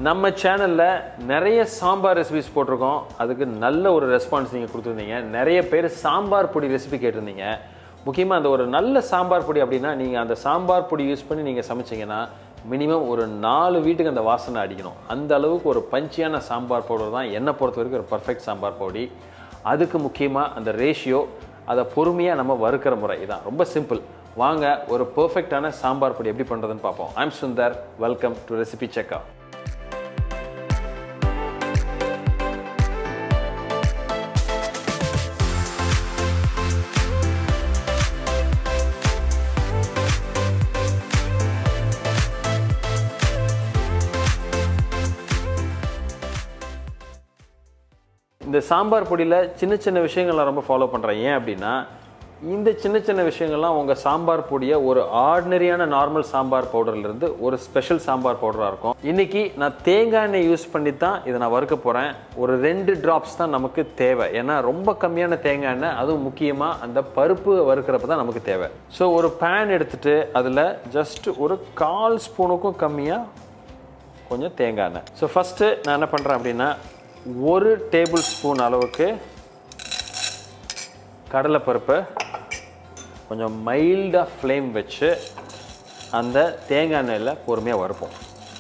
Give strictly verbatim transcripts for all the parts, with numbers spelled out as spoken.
நம்ம சேனல்ல நிறைய சாம்பார் ரெசிபிஸ் போட்டிருக்கோம். அதுக்கு நல்ல ஒரு ரெஸ்பான்ஸ் நீங்க கொடுத்திருந்தீங்க. நிறைய பேர் சாம்பார் பொடி ரெசிபி கேட்டிருந்தீங்க. முக்கியமா அந்த ஒரு நல்ல சாம்பார் பொடி அப்படினா நீங்க அந்த சாம்பார் பொடி யூஸ் பண்ணி நீங்க சமைச்சீங்கன்னா மினிமம் ஒரு நாலு வீட்டுக்கு அந்த வாசனை அடிக்கணும். அந்த அளவுக்கு ஒரு பஞ்சியான சாம்பார் பவுடர் தான் என்ன பொறுத்த வரைக்கும் ஒரு பர்ஃபெக்ட் சாம்பார் பொடி. அதுக்கு முக்கியமா அந்த ரேஷியோ அதை பொறுமையா நம்ம வறுக்கிற முறை இதான். ரொம்ப சிம்பிள். வாங்க ஒரு பெர்ஃபெக்ட்டான சாம்பார் பொடி எப்படி பண்றதுன்னு பார்ப்போம். I am Sundar. Welcome to recipecheckr. இந்த சாம்பார் பொடியில சின்ன சின்ன விஷயங்களை ரொம்ப ஃபாலோ பண்றேன். ஏன் அப்படின்னா இந்த சின்ன சின்ன விஷயங்கள்லாம் உங்க சாம்பார் பொடியை ஒரு ஆர்டினரியான நார்மல் சாம்பார் பவுடர்ல இருந்து ஒரு ஸ்பெஷல் சாம்பார் பவுடரா இருக்கும். இன்னைக்கு நான் தேங்காய் எண்ணெய் யூஸ் பண்ணி தான் இதை நான் வறுக்க போறேன். ஒரு ரெண்டு டிராப்ஸ் தான் நமக்கு தேவை. ஏன்னா ரொம்ப கம்மியான தேங்காய் எண்ணெய், அதுவும் முக்கியமா அந்த பருப்பு வறுக்கிறப்ப தான் நமக்கு தேவை. ஸோ ஒரு பேன் எடுத்துட்டு அதுல ஜஸ்ட் ஒரு கால் ஸ்பூனுக்கும் கம்மியா கொஞ்சம் தேங்காய் எண்ணெய். ஸோ ஃபர்ஸ்ட் நான் என்ன பண்றேன் அப்படின்னா ஒரு டேபிள் ஸ்பூன் அளவுக்கு கடலைப்பருப்பு கொஞ்சம் மைல்டாக ஃப்ளேம் வச்சு அந்த தேங்காய் எண்ணெயில் பொறுமையாக வறுப்போம்.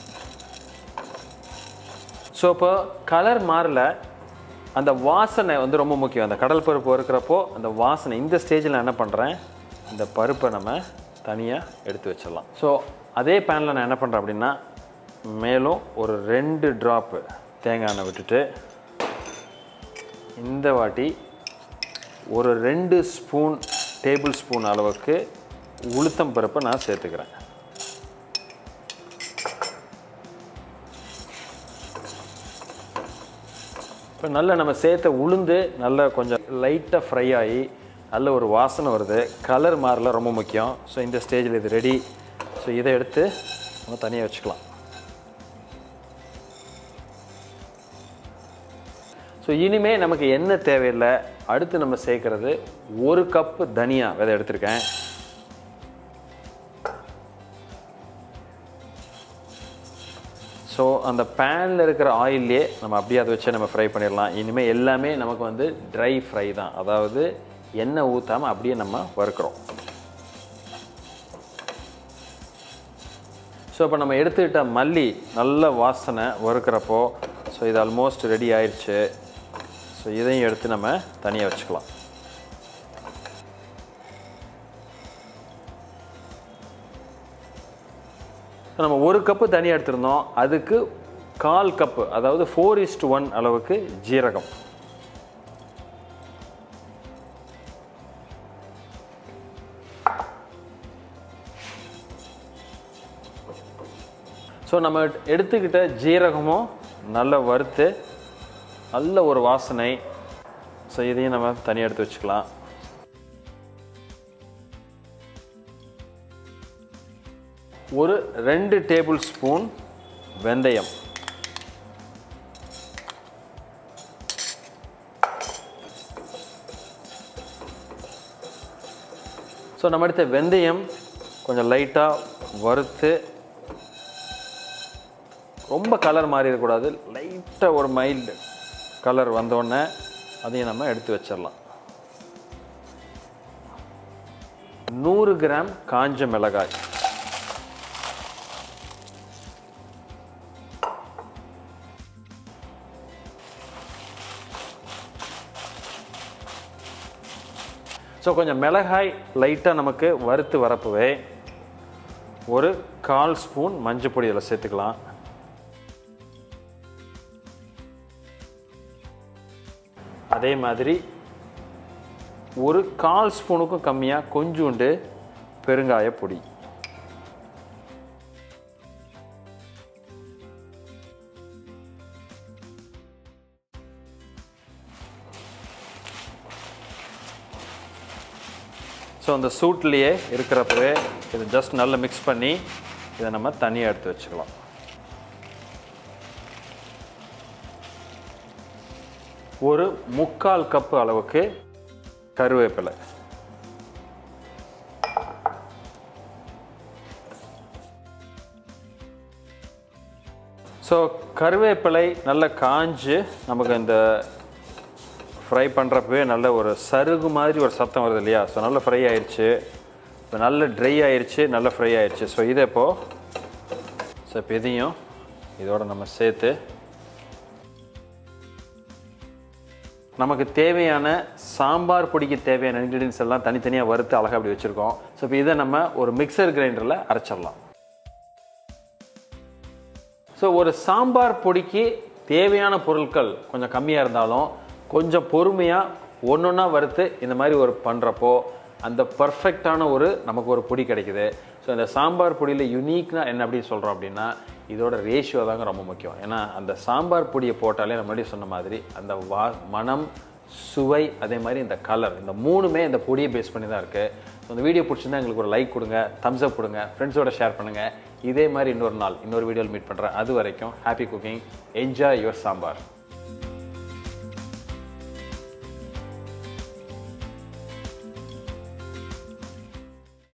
ஸோ இப்போ கலர் மாறல, அந்த வாசனை வந்து ரொம்ப முக்கியம். அந்த கடலைப்பருப்பு வறுக்கிறப்போ அந்த வாசனை இந்த ஸ்டேஜில் நான் என்ன பண்ணுறேன், இந்த பருப்பை நம்ம தனியாக எடுத்து வச்சிடலாம். ஸோ அதே பேனில் நான் என்ன பண்ணுறேன் அப்படின்னா மேலும் ஒரு ரெண்டு ட்ராப்பு தேங்காய் எண்ணெய் விட்டுட்டு இந்த வாட்டி ஒரு ரெண்டு ஸ்பூன் டேபிள் ஸ்பூன் அளவுக்கு உளுத்தம் பருப்பை நான் சேர்த்துக்கிறேன். இப்போ நல்லா நம்ம சேர்த்த உளுந்து நல்லா கொஞ்சம் லைட்டாக ஃப்ரை ஆகி நல்ல ஒரு வாசனை வருது. கலர் மாறல ரொம்ப முக்கியம். ஸோ இந்த ஸ்டேஜில் இது ரெடி. ஸோ இதை எடுத்து நம்ம தனியாக வச்சுக்கலாம். ஸோ இனிமேல் நமக்கு என்ன தேவையில்லை. அடுத்து நம்ம சேர்க்கறது ஒரு கப்பு தனியா விதை எடுத்திருக்கேன். ஸோ அந்த பேனில் இருக்கிற ஆயிலே நம்ம அப்படியே அதை வச்சு நம்ம ஃப்ரை பண்ணிடலாம். இனிமேல் எல்லாமே நமக்கு வந்து ட்ரை ஃப்ரை தான், அதாவது எண்ணெய் ஊற்றாமல் அப்படியே நம்ம வறுக்கிறோம். ஸோ இப்போ நம்ம எடுத்துக்கிட்ட மல்லி நல்ல வாசனை வறுக்கிறப்போ ஸோ இது ஆல்மோஸ்ட் ரெடி ஆயிடுச்சு. ஸோ இதையும் எடுத்து நம்ம தனியாக வச்சுக்கலாம். நம்ம ஒரு கப்பு தனியாக எடுத்திருந்தோம், அதுக்கு கால் கப்பு அதாவது ஃபோர் இஸ்ட் ஒன் அளவுக்கு ஜீரகம். ஸோ நம்ம எடுத்துக்கிட்ட ஜீரகமும் நல்லா வறுத்து நல்ல ஒரு வாசனை. ஸோ இதையும் நம்ம தனியாக எடுத்து வச்சுக்கலாம். ஒரு ரெண்டு டேபிள் ஸ்பூன் வெந்தயம். ஸோ நம்ம எடுத்த வெந்தயம் கொஞ்சம் லைட்டாக வறுத்து, ரொம்ப கலர் மாறி இருக்கக்கூடாது, லைட்டாக ஒரு மைல்டு கலர் வந்தோடனே அதையும் நம்ம எடுத்து வச்சிடலாம். நூறு கிராம் காஞ்ச மிளகாய், ஸோ கொஞ்சம் மிளகாய் லைட்டாக நமக்கு வறுத்து வரப்பவே ஒரு கால் ஸ்பூன் மஞ்சள் பொடி இதில் சேர்த்துக்கலாம். அதே மாதிரி ஒரு கால் ஸ்பூனுக்கும் கம்மியாக கொஞ்சோண்டு பெருங்காய பொடி. ஸோ அந்த சூட்லேயே இருக்கிறப்பவே இது ஜஸ்ட் நல்லா மிக்ஸ் பண்ணி இதை நம்ம தனியாக எடுத்து வச்சுக்கலாம். ஒரு முக்கால் கப்பு அளவுக்கு கருவேப்பிலை. ஸோ கருவேப்பிலை நல்லா காஞ்சு நமக்கு இந்த ஃப்ரை பண்ணுறப்பவே நல்ல ஒரு சருகு மாதிரி ஒரு சத்தம் வருது இல்லையா? ஸோ நல்லா ஃப்ரை ஆயிடுச்சு. இப்போ நல்ல ட்ரை ஆயிடுச்சு, நல்லா ஃப்ரை ஆயிடுச்சு. ஸோ இதை இப்போது ஸோ இப்போ இதையும் இதோட நம்ம சேர்த்து நமக்கு தேவையான சாம்பார் பொடிக்கு தேவையான இன்க்ரீடியன்ஸ் எல்லாம் தனித்தனியாக வறுத்து அழகாக அப்படி வச்சுருக்கோம். ஸோ இப்போ இதை நம்ம ஒரு மிக்சர் கிரைண்டரில் அரைச்சிடலாம். ஸோ ஒரு சாம்பார் பொடிக்கு தேவையான பொருட்கள் கொஞ்சம் கம்மியாக இருந்தாலும் கொஞ்சம் பொறுமையாக ஒன்று ஒன்றா வறுத்து இந்த மாதிரி ஒரு பண்ணுறப்போ அந்த பர்ஃபெக்டான ஒரு நமக்கு ஒரு பொடி கிடைக்குது. ஸோ இந்த சாம்பார் பொடியில் யூனிக்னா என்ன அப்படின்னு சொல்கிறோம் அப்படின்னா இதோட ரேஷியோ தாங்க ரொம்ப முக்கியம். ஏன்னா அந்த சாம்பார் பொடியை போட்டாலே நம்ம முன்னாடி சொன்ன மாதிரி அந்த வா மனம், சுவை, அதே மாதிரி இந்த கலர், இந்த மூணுமே இந்த பொடியை பேஸ் பண்ணி தான் இருக்குது. ஸோ இந்த வீடியோ பிடிச்சிருந்தா எங்களுக்கு ஒரு லைக் கொடுங்க, தம்ஸ் அப் கொடுங்க, ஃப்ரெண்ட்ஸோட ஷேர் பண்ணுங்கள். இதே மாதிரி இன்னொரு நாள் இன்னொரு வீடியோவில் மீட் பண்ணுறேன். அது வரைக்கும் happy cooking, enjoy your sambar.